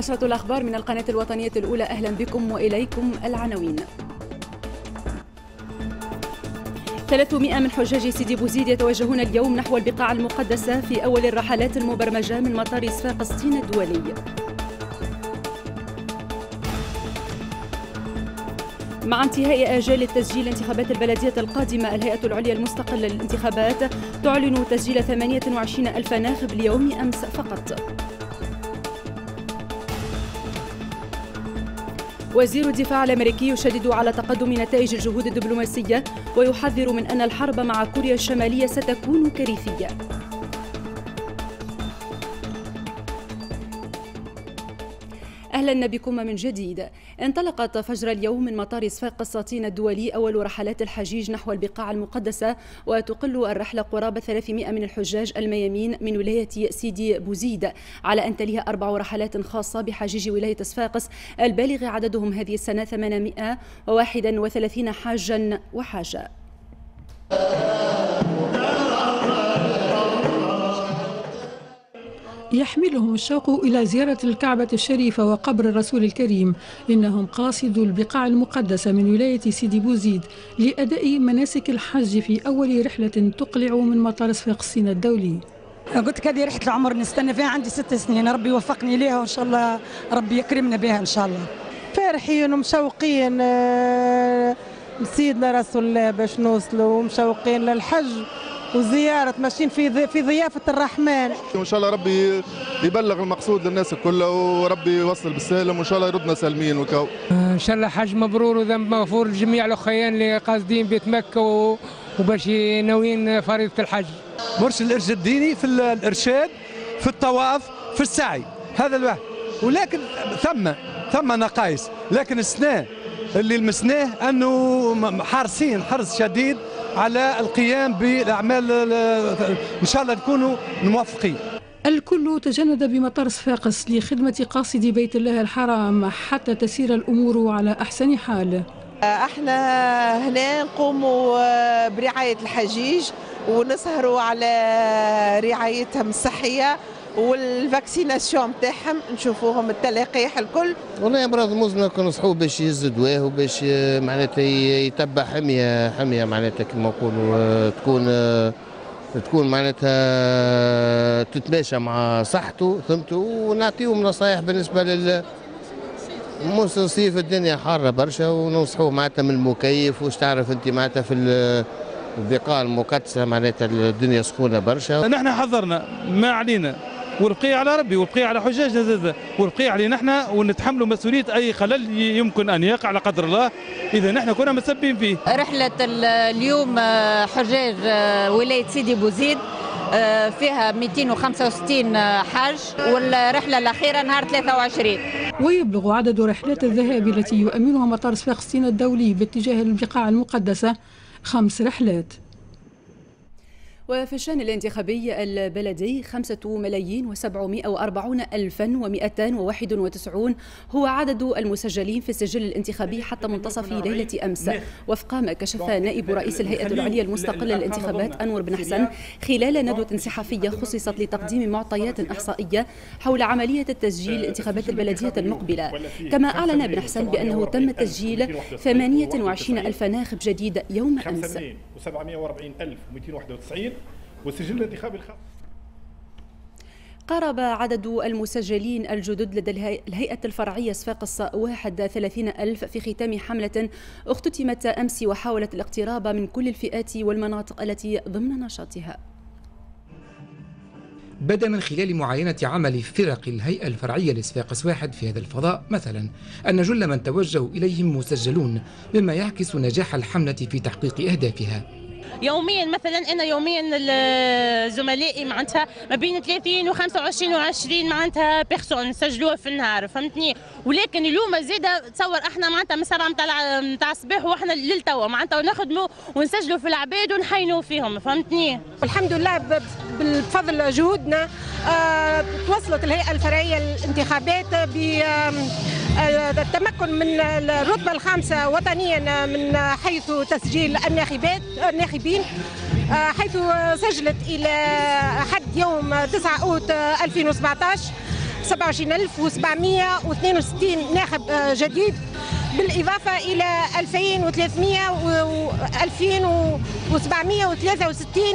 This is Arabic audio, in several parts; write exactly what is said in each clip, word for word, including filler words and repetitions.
نشرة الأخبار من القناة الوطنية الأولى، أهلا بكم وإليكم العناوين. ثلاثمائة من حجاج سيدي بوزيد يتوجهون اليوم نحو البقاع المقدسة في أول الرحلات المبرمجة من مطار صفاقسطين الدولي. مع انتهاء آجال التسجيل انتخابات البلدية القادمة، الهيئة العليا المستقلة للانتخابات تعلن تسجيل ثمانية وعشرين ألف ناخب ليوم أمس فقط. وزير الدفاع الأمريكي يشدد على تقدم نتائج الجهود الدبلوماسية ويحذر من أن الحرب مع كوريا الشمالية ستكون كارثية. أهلا بكم من جديد. انطلقت فجر اليوم من مطار صفاقسطين الدولي أول رحلات الحجيج نحو البقاع المقدسة، وتقل الرحلة قرابة ثلاثمائة من الحجاج الميامين من ولاية سيدي بوزيد، على أن تليها أربع رحلات خاصة بحجيج ولاية صفاقس البالغ عددهم هذه السنة ثمانمائة وواحد وثلاثين حاجا وحاجة. يحملهم الشوق إلى زيارة الكعبة الشريفة وقبر الرسول الكريم، إنهم قاصدو البقاع المقدسة من ولاية سيدي بوزيد لأداء مناسك الحج في أول رحلة تقلع من مطار صفاقسطين الدولي. قلت لك هذه رحلة العمر نستنى فيها، عندي ست سنين، ربي يوفقني ليها وإن شاء الله ربي يكرمنا بها إن شاء الله. فرحين ومشوقين سيدنا رسول الله باش نوصلوا، ومشوقين للحج وزيارة، ماشيين في في ضيافة الرحمن. وإن شاء الله ربي يبلغ المقصود للناس كلها، وربي يوصل بالسالم، وإن شاء الله يردنا سالمين وكو. إن شاء الله حج مبرور وذنب مغفور لجميع الأخيان اللي قاصدين بيت مكة وباش ناويين فريضة الحج. مرشد الإرشاد الديني في الإرشاد، في الطواف، في السعي، هذا الواحد. ولكن ثم ثم نقائص، لكن السنة اللي لمسناه أنه حارسين حرص شديد على القيام بالأعمال، إن شاء الله نكونوا موفقين. الكل تجند بمطار صفاقس لخدمة قاصدي بيت الله الحرام حتى تسير الأمور على أحسن حال. احنا هنا نقوموا برعاية الحجيج ونسهروا على رعايتهم الصحية والفاكسيناسيون تاعهم، نشوفوهم التلقيح الكل. والله امراض مزمنه كنصحوه باش يهز دواه وباش معناتها يتبع حميه حميه معناتها كما نقولوا تكون تكون معناتها تتماشى مع صحته ثمته، ونعطيهم نصائح بالنسبه لل موسم صيف الدنيا حاره برشا، وننصحوه معناتها من المكيف، واش تعرف انت معناتها في البقاع المقدسه معناتها الدنيا سخونه برشا. نحن حضرنا ما علينا، والبقية على ربي، والبقية على حجاجنا زاد، والبقية علينا نحن، ونتحملوا مسؤولية أي خلل يمكن أن يقع لا قدر الله إذا نحن كنا مسبين فيه. رحلة اليوم حجاج ولاية سيدي بوزيد فيها مئتين وخمسة وستين حاج، والرحلة الأخيرة نهار ثلاثة وعشرين. ويبلغ عدد رحلات الذهاب التي يؤمنها مطار صفاقسطين الدولي باتجاه البقاع المقدسة خمس رحلات. وفي الشأن الانتخابي البلدي خمسة ملايين وسبعمائة وأربعون ألفا ومئتان وواحد وتسعون هو عدد المسجلين في السجل الانتخابي حتى منتصف ليلة أمس، وفق ما كشف نائب رئيس الهيئة العليا المستقلة للانتخابات أنور بن حسن خلال ندوة صحفية خصصت لتقديم معطيات إحصائية حول عملية التسجيل الانتخابات البلدية المقبلة. كما أعلن بن حسن بأنه تم تسجيل ثمانية وعشرين ألف ناخب جديد يوم أمس. وسبعمائة وأربعين ألف ومئتين وواحد وتسعين والسجل الانتخابي الخاص. قارب عدد المسجلين الجدد لدى الهيئة الفرعية صفاقس واحد وثلاثين ألف في ختام حملة اختتمت أمس، وحاولت الاقتراب من كل الفئات والمناطق التي ضمن نشاطها. بدا من خلال معاينة عمل فرق الهيئة الفرعية لصفاقس واحد في هذا الفضاء مثلا أن جل من توجهوا إليهم مسجلون، مما يعكس نجاح الحملة في تحقيق أهدافها. يوميا مثلا انا يوميا زملائي معناتها ما بين ثلاثين وخمسة وعشرين وعشرين معناتها بيرسون نسجلوها في النهار، فهمتني. ولكن اليوم زاده تصور احنا معناتها من سبعة نتاع نتاع الصباح واحنا للتوا معناتها نخدموا ونسجلوا في العباد ونحينوا فيهم، فهمتني. الحمد لله بفضل جهودنا آه توصلت الهيئه الفرعيه للانتخابات بالتمكن من الرتبه الخامسه وطنيا من حيث تسجيل الناخبات الناخبين، حيث سجلت الى حد يوم تسعة أوت ألفين وسبعة عشر سبعة وعشرين ألف وسبعمائة واثنين وستين ناخب جديد، بالإضافة إلى ألفين وثلاثمائة و ألفين وسبعمائة وثلاثة وستين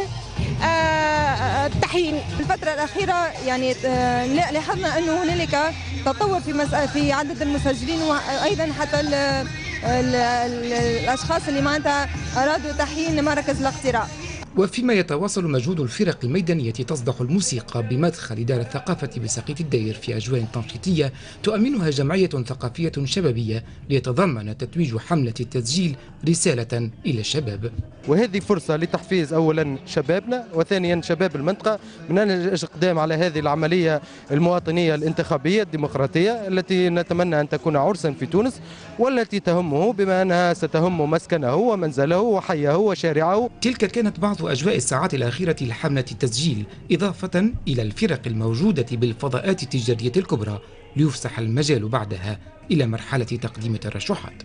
تحيين. الفترة الأخيرة يعني لاحظنا أنه هنالك تطور في في عدد المسجلين، وأيضا حتى ال ال ال الأشخاص اللي معناتها أرادوا تحيين مراكز الاقتراع. وفيما يتواصل مجهود الفرق الميدانية تصدح الموسيقى بمدخل دار الثقافة بسقيت الدير في أجواء تنشيطية تؤمنها جمعية ثقافية شبابية ليتضمن تتويج حملة التسجيل رسالة إلى الشباب. وهذه فرصة لتحفيز أولا شبابنا، وثانيا شباب المنطقة من أجل الإقدام على هذه العملية المواطنية الانتخابية الديمقراطية التي نتمنى أن تكون عرسا في تونس، والتي تهمه بما أنها ستهم مسكنه ومنزله وحيه وشارعه. تلك كانت بعض أجواء الساعات الأخيرة لحملة التسجيل، إضافة إلى الفرق الموجودة بالفضاءات التجارية الكبرى، ليفسح المجال بعدها إلى مرحلة تقديم الترشحات.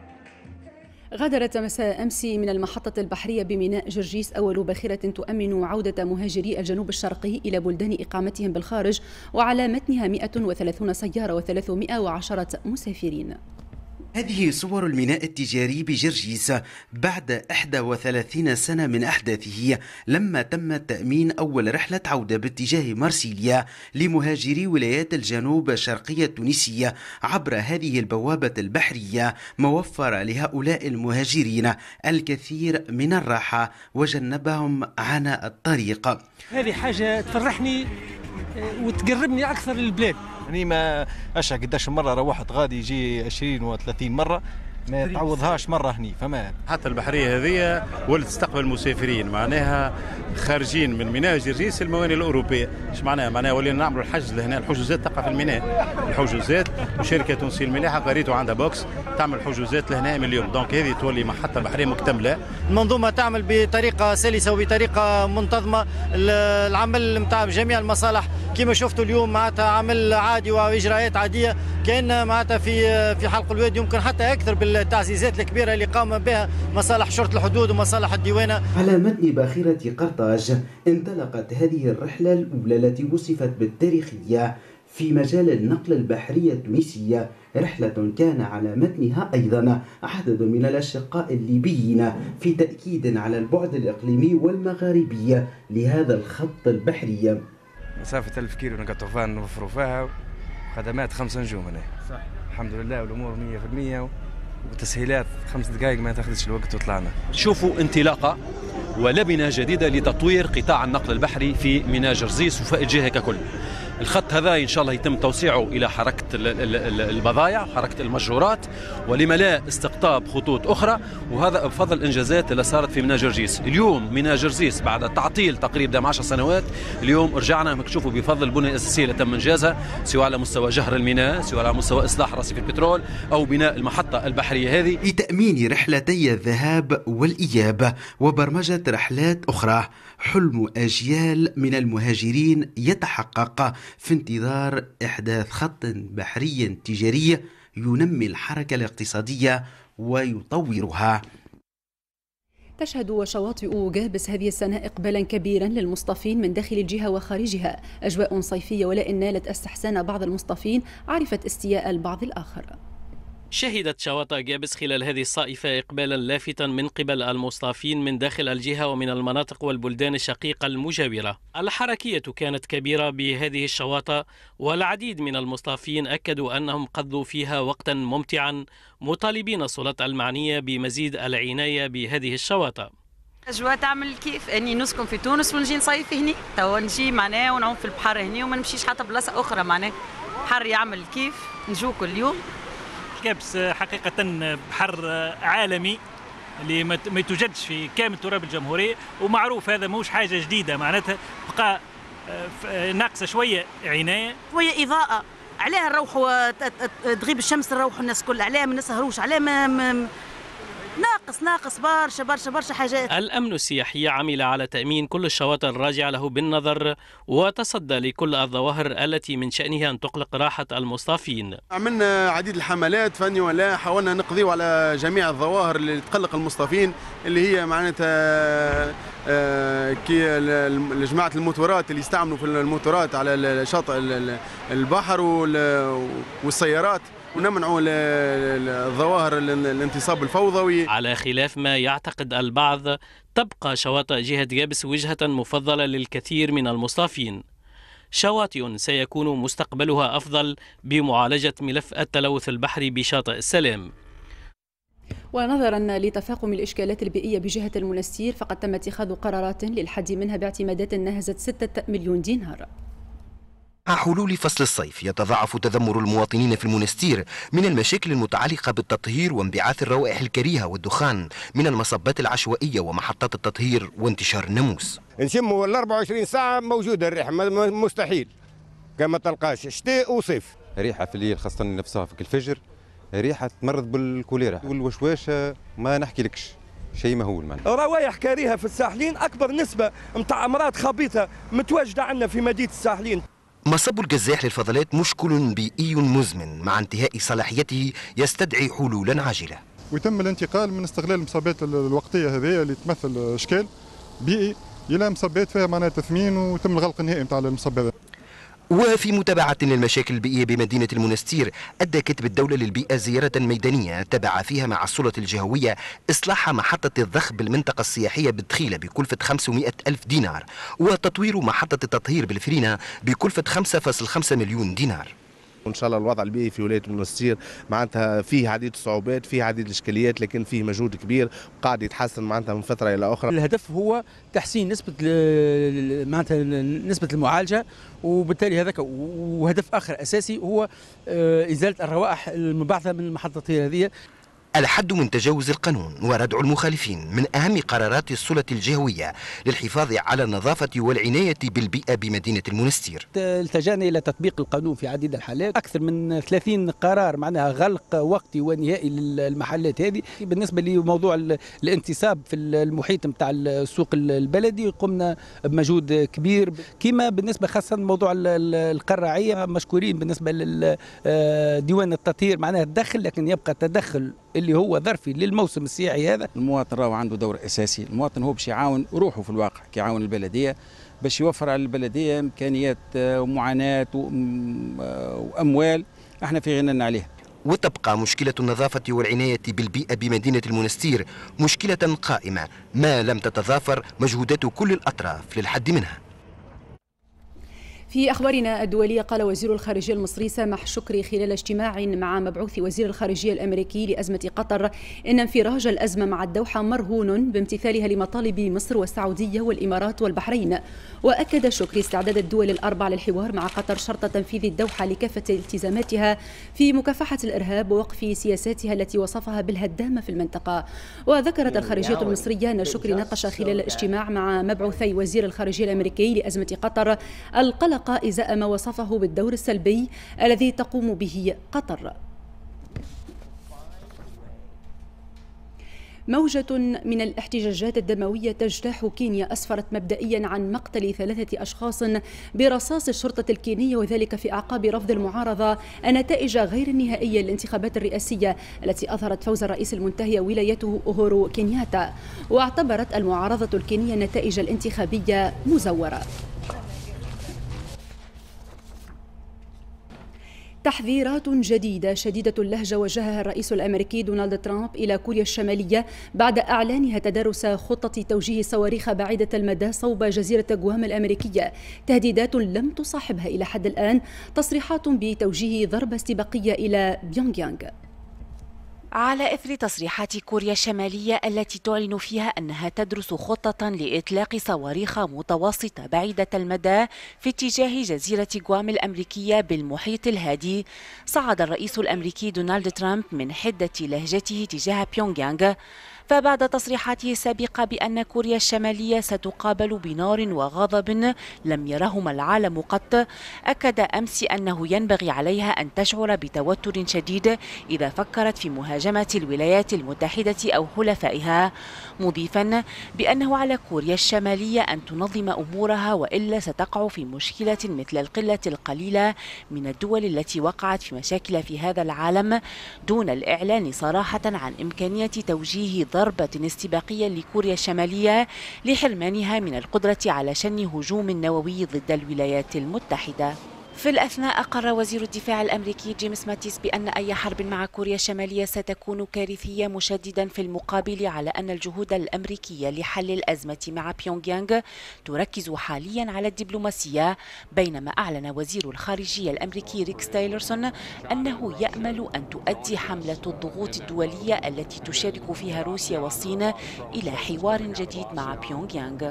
غادرت مساء أمس من المحطة البحرية بميناء جرجيس أول باخرة تؤمن عودة مهاجري الجنوب الشرقي إلى بلدان إقامتهم بالخارج، وعلى متنها مئة وثلاثون سيارة وثلاثمائة وعشرة مسافرين. هذه صور الميناء التجاري بجرجيس بعد إحدى وثلاثين سنة من أحداثه، لما تم تأمين أول رحلة عودة باتجاه مارسيليا لمهاجري ولايات الجنوب الشرقية التونسية عبر هذه البوابة البحرية، ما وفر لهؤلاء المهاجرين الكثير من الراحة وجنبهم عناء الطريق. هذه حاجة تفرحني وتقربني أكثر للبلاد. يعني ما أشعر قداش مرة روحت غادي يجي عشرين وثلاثين مرة، ما تعوضهاش مرة هني. فما حتى البحرية هذه ولت تستقبل المسافرين، معناها خارجين من ميناء جرجيس الموانئ الأوروبية. ايش معناها؟ معناها ولينا نعملوا الحجز لهنا، الحجوزات تقع في الميناء، الحجوزات وشركة تونسية الملاحة قريتو عندها بوكس تعمل حجوزات لهنا من اليوم، دونك هذه تولي محطة بحرية مكتملة. المنظومة تعمل بطريقة سلسة وبطريقة منتظمة، العمل نتاع جميع المصالح كما شفتوا اليوم معناتها عمل عادي وإجراءات عادية، كأن معناتها في في حلق الواد، يمكن حتى أكثر بالتعزيزات الكبيرة اللي قام بها مصالح شرطة الحدود ومصالح الديوانة. على متن باخرة قرطاج انطلقت هذه الرحلة الأولى التي وصفت بالتاريخية في مجال النقل البحري التونسي، رحلة كان على متنها أيضا عدد من الأشقاء الليبيين في تأكيد على البعد الإقليمي والمغاربي لهذا الخط البحري. مسافة ألف كيلو نقطع طوفان نوفروا فيها، خدمات خمسة نجوم هنا. صح. الحمد لله والأمور مية في المية، وتسهيلات خمس دقائق ما تاخذش الوقت وطلعنا. شوفوا انطلاقة ولبنة جديدة لتطوير قطاع النقل البحري في ميناء جرجيس وفي الجهة ككل. الخط هذا إن شاء الله يتم توسيعه إلى حركة البضائع، حركة المشجورات، ولما لا استقطاب خطوط أخرى، وهذا بفضل الإنجازات اللي صارت في ميناء جرجيس. اليوم ميناء جرجيس بعد تعطيل تقريبا عشر سنوات، اليوم رجعنا نشوفوا بفضل البنية الأساسية اللي تم إنجازها، سواء على مستوى جهر الميناء، سواء على مستوى إصلاح رصيف البترول، أو بناء المحطة البحرية هذه لتأمين رحلتي الذهاب والإياب وبرمجة رحلات أخرى. حلم أجيال من المهاجرين يتحقق في انتظار إحداث خط بحري تجاري ينمي الحركة الاقتصادية ويطورها. تشهد شواطئ جابس هذه السنة إقبالا كبيرا للمصطفين من داخل الجهة وخارجها، أجواء صيفية ولئن نالت استحسان بعض المصطفين عرفت استياء البعض الآخر. شهدت شواطئ جابس خلال هذه الصائفة إقبالا لافتا من قبل المصطافين من داخل الجهة ومن المناطق والبلدان الشقيقة المجاورة. الحركية كانت كبيرة بهذه الشواطئ، والعديد من المصطافين أكدوا أنهم قضوا فيها وقتا ممتعا، مطالبين السلطات المعنية بمزيد العناية بهذه الشواطئ. أجواء تعمل كيف أني نسكن في تونس ونجي نصيف هنا، توا نجي معناه ونعوم في البحر هنا وما نمشيش حتى بلاصة أخرى، معناه بحر يعمل كيف نجو كل يوم. جابس حقيقة بحر عالمي اللي ما يتوجدش في كامل تراب الجمهورية، ومعروف هذا موش حاجة جديدة، معناتها بقى ناقصة شوية عناية، شوية إضاءة. عليها نروحوا تغيب الشمس نروحوا الناس كل، عليها ما نسهروش، عليها ما ناقص ناقص برشا برشا برشا حاجات. الأمن السياحي عمل على تأمين كل الشواطئ الراجعة له بالنظر وتصدى لكل الظواهر التي من شأنها أن تقلق راحة المصطافين. عملنا عديد الحملات فني ولا حاولنا نقضيو على جميع الظواهر اللي تقلق المصطافين اللي هي معناتها كي جماعة الموتورات اللي يستعملوا في الموتورات على شاطئ البحر والسيارات، ونمنعوا الظواهر الانتصاب الفوضوي. على خلاف ما يعتقد البعض، تبقى شواطئ جهة جابس وجهة مفضلة للكثير من المصطافين، شواطئ سيكون مستقبلها أفضل بمعالجة ملف التلوث البحري بشاطئ السلام. ونظرا لتفاقم الإشكالات البيئية بجهة المنستير، فقد تم اتخاذ قرارات للحد منها باعتمادات ناهزت ستة مليون دينار. مع حلول فصل الصيف يتضاعف تذمر المواطنين في المنستير من المشاكل المتعلقة بالتطهير وانبعاث الروائح الكريهة والدخان من المصبات العشوائية ومحطات التطهير وانتشار الناموس. نشموا ال أربعة وعشرين ساعة موجودة الريحة، مستحيل كما تلقاش شتاء وصيف. ريحة في الليل خاصة نفسها في الفجر، ريحة تمرض بالكوليرا والوشواشة ما نحكي لكش شيء مهول. معنا روايح كريهة في الساحلين، أكبر نسبة متاع أمراض خبيثة متواجدة عندنا في مدينة الساحلين. مصب القزاح للفضلات مشكل بيئي مزمن مع انتهاء صلاحيته يستدعي حلولا عاجلة. ويتم الانتقال من استغلال المصبات الوقتية هذه اللي تمثل إشكال بيئي إلى مصبات فيها معناها تثمين ويتم الغلق النهائي نتاع المصب. وفي متابعة للمشاكل البيئية بمدينة المنستير، أدى كتب الدولة للبيئة زيارة ميدانية تبع فيها مع السلطة الجهوية إصلاح محطة الضخ بالمنطقة السياحية بالدخيلة بكلفة خمسمائة ألف دينار، وتطوير محطة التطهير بالفرينة بكلفة خمسة فاصلة خمسة مليون دينار. وان شاء الله الوضع البيئي في ولايه المنستير معناتها فيه عديد الصعوبات، فيه عديد الاشكاليات، لكن فيه مجهود كبير وقاعد يتحسن معناتها من فتره الى اخرى. الهدف هو تحسين نسبه معناتها نسبه المعالجه، وبالتالي هذاك وهدف اخر اساسي هو ازاله الروائح المنبعثه من المحطات هذه. الحد من تجاوز القانون وردع المخالفين من أهم قرارات السلطة الجهوية للحفاظ على النظافة والعناية بالبيئة بمدينة المنستير. التجأنا إلى تطبيق القانون في عديد الحالات، أكثر من ثلاثين قرار معناها غلق وقتي ونهائي للمحلات هذه. بالنسبة لموضوع الانتصاب في المحيط نتاع السوق البلدي قمنا بمجهود كبير، كما بالنسبة خاصة موضوع القراعية مشكورين بالنسبة لديوان التطهير معناها الدخل، لكن يبقى تدخل اللي هو ظرفي للموسم السياحي هذا. المواطن راهو عنده دور اساسي، المواطن هو باش يعاون روحه في الواقع، كيعاون البلديه باش يوفر على البلديه امكانيات ومعاناه واموال احنا في غنى عليها. وتبقى مشكلة النظافة والعناية بالبيئة بمدينة المنستير مشكلة قائمة ما لم تتضافر مجهودات كل الأطراف للحد منها. في أخبارنا الدولية، قال وزير الخارجية المصري سامح شكري خلال اجتماع مع مبعوث وزير الخارجية الأمريكي لأزمة قطر إن انفراج الأزمة مع الدوحة مرهون بامتثالها لمطالب مصر والسعودية والإمارات والبحرين. وأكد شكري استعداد الدول الأربع للحوار مع قطر شرط تنفيذ الدوحة لكافة التزاماتها في مكافحة الإرهاب ووقف سياساتها التي وصفها بالهدامة في المنطقة. وذكرت الخارجية المصرية أن شكري ناقش خلال الاجتماع مع مبعوثي وزير الخارجية الأمريكي لأزمة قطر القلق إزاء ما وصفه بالدور السلبي الذي تقوم به قطر. موجة من الاحتجاجات الدموية تجتاح كينيا أسفرت مبدئيا عن مقتل ثلاثة أشخاص برصاص الشرطة الكينية، وذلك في أعقاب رفض المعارضة النتائج غير النهائية للانتخابات الرئاسية التي أظهرت فوز الرئيس المنتهي ولايته أوهورو كينياتا. واعتبرت المعارضة الكينية النتائج الانتخابية مزورة. تحذيرات جديدة شديدة اللهجة وجهها الرئيس الأمريكي دونالد ترامب إلى كوريا الشمالية بعد إعلانها تدارس خطة توجيه صواريخ بعيدة المدى صوب جزيرة غوام الأمريكية، تهديدات لم تصاحبها إلى حد الآن تصريحات بتوجيه ضربة استباقية إلى بيونغ يانغ. على إثر تصريحات كوريا الشمالية التي تعلن فيها أنها تدرس خطة لإطلاق صواريخ متوسطة بعيدة المدى في اتجاه جزيرة غوام الأمريكية بالمحيط الهادي، صعد الرئيس الأمريكي دونالد ترامب من حدة لهجته تجاه بيونغ يانغ فبعد تصريحاته السابقة بأن كوريا الشمالية ستقابل بنار وغضب لم يرهما العالم قط، أكد أمس أنه ينبغي عليها أن تشعر بتوتر شديد إذا فكرت في مهاجمة الولايات المتحدة أو حلفائها، مضيفا بأنه على كوريا الشمالية أن تنظم أمورها وإلا ستقع في مشكلة مثل القلة القليلة من الدول التي وقعت في مشاكل في هذا العالم، دون الإعلان صراحة عن إمكانية توجيه ضربة استباقية لكوريا الشمالية لحرمانها من القدرة على شن هجوم نووي ضد الولايات المتحدة. في الأثناء أقر وزير الدفاع الأمريكي جيمس ماتيس بأن أي حرب مع كوريا الشمالية ستكون كارثية، مشددا في المقابل على أن الجهود الأمريكية لحل الأزمة مع بيونغ يانغ تركز حاليا على الدبلوماسية، بينما أعلن وزير الخارجية الأمريكي ريكس تايلرسون أنه يأمل أن تؤدي حملة الضغوط الدولية التي تشارك فيها روسيا والصين إلى حوار جديد مع بيونغ يانغ.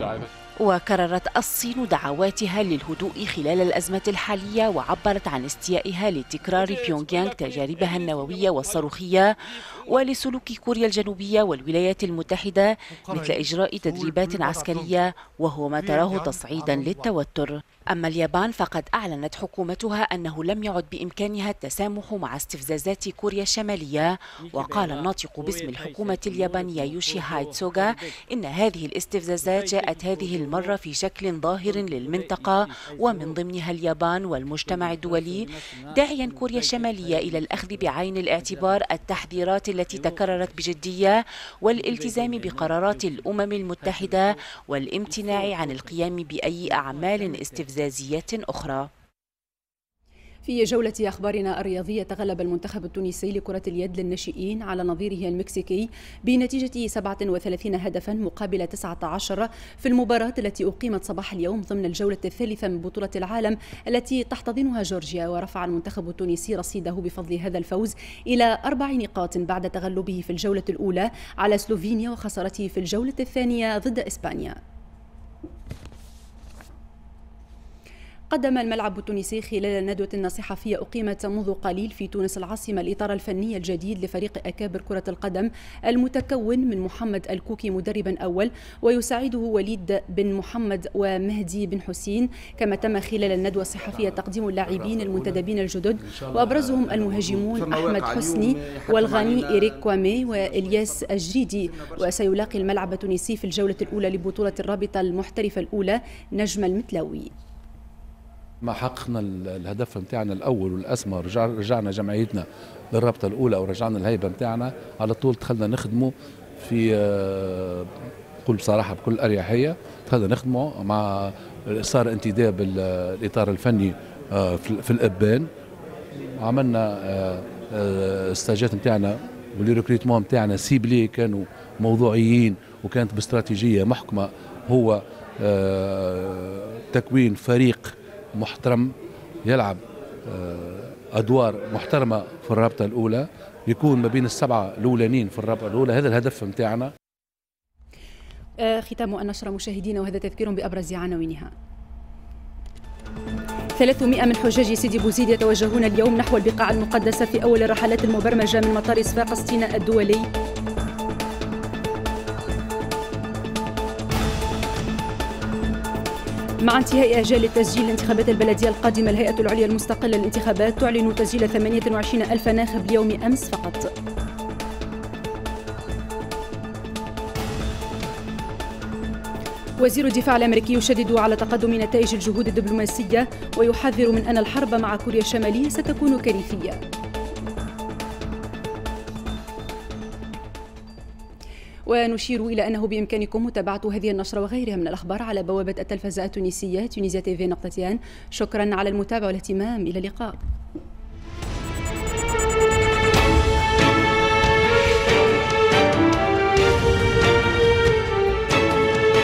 وكررت الصين دعواتها للهدوء خلال الأزمة الحالية، وعبرت عن استيائها لتكرار بيونغ يانغ تجاربها النووية والصاروخية ولسلوك كوريا الجنوبية والولايات المتحدة مثل إجراء تدريبات عسكرية، وهو ما تراه تصعيدا للتوتر. أما اليابان فقد أعلنت حكومتها أنه لم يعد بإمكانها التسامح مع استفزازات كوريا الشمالية، وقال الناطق باسم الحكومة اليابانية يوشيهايد سوغا إن هذه الاستفزازات جاءت هذه المرة في شكل ظاهر للمنطقة ومن ضمنها اليابان والمجتمع الدولي، داعيا كوريا الشمالية إلى الأخذ بعين الاعتبار التحذيرات التي تكررت بجدية والالتزام بقرارات الأمم المتحدة والامتناع عن القيام بأي أعمال استفزازية أخرى. في جولة أخبارنا الرياضية، تغلب المنتخب التونسي لكرة اليد للناشئين على نظيره المكسيكي بنتيجة سبعة وثلاثين هدفا مقابل تسعة عشر في المباراة التي أقيمت صباح اليوم ضمن الجولة الثالثة من بطولة العالم التي تحتضنها جورجيا. ورفع المنتخب التونسي رصيده بفضل هذا الفوز إلى أربع نقاط بعد تغلبه في الجولة الأولى على سلوفينيا وخسارته في الجولة الثانية ضد إسبانيا. قدم الملعب التونسي خلال ندوة صحفية أقيمت منذ قليل في تونس العاصمة الإطار الفني الجديد لفريق أكابر كرة القدم المتكون من محمد الكوكي مدربا أول، ويساعده وليد بن محمد ومهدي بن حسين. كما تم خلال الندوة الصحفية تقديم اللاعبين المنتدبين الجدد، وأبرزهم المهاجمون أحمد حسني والغني إيريك كوامي وإلياس الجريدي. وسيلاقي الملعب التونسي في الجولة الأولى لبطولة الرابطة المحترفة الأولى نجم المتلوي. ما حققنا الهدف نتاعنا الاول والاسمى، رجع رجعنا جمعيتنا للرابطه الاولى ورجعنا الهيبه نتاعنا، على طول دخلنا نخدموا في بكل بصراحه بكل اريحيه، دخلنا نخدموا مع صار انتداب الاطار الفني في الابان، عملنا استاجات نتاعنا والريكروتمون نتاعنا سيبلي كانوا موضوعيين وكانت باستراتيجيه محكمه، هو تكوين فريق محترم يلعب أدوار محترمة في الرابطة الأولى، يكون ما بين السبعة الأولانيين في الرابطة الأولى. هذا الهدف متاعنا. ختام النشرة مشاهدينا، وهذا تذكير بأبرز عناوينها. ثلاثمائة من حجاج سيدي بوزيد يتوجهون اليوم نحو البقاع المقدسة في أول الرحلات المبرمجة من مطار صفاقسطين الدولي. مع انتهاء أجال تسجيل الانتخابات البلدية القادمة، الهيئة العليا المستقلة للانتخابات تعلن تسجيل ثمانية وعشرين ألف ناخب يوم أمس فقط. وزير الدفاع الأمريكي يشدد على تقدم نتائج الجهود الدبلوماسية ويحذر من أن الحرب مع كوريا الشمالية ستكون كارثية. ونشير إلى أنه بإمكانكم متابعة هذه النشرة وغيرها من الأخبار على بوابة التلفزة التونسية تونيزيا تي في نقطتين. شكرا على المتابعة والاهتمام، إلى اللقاء.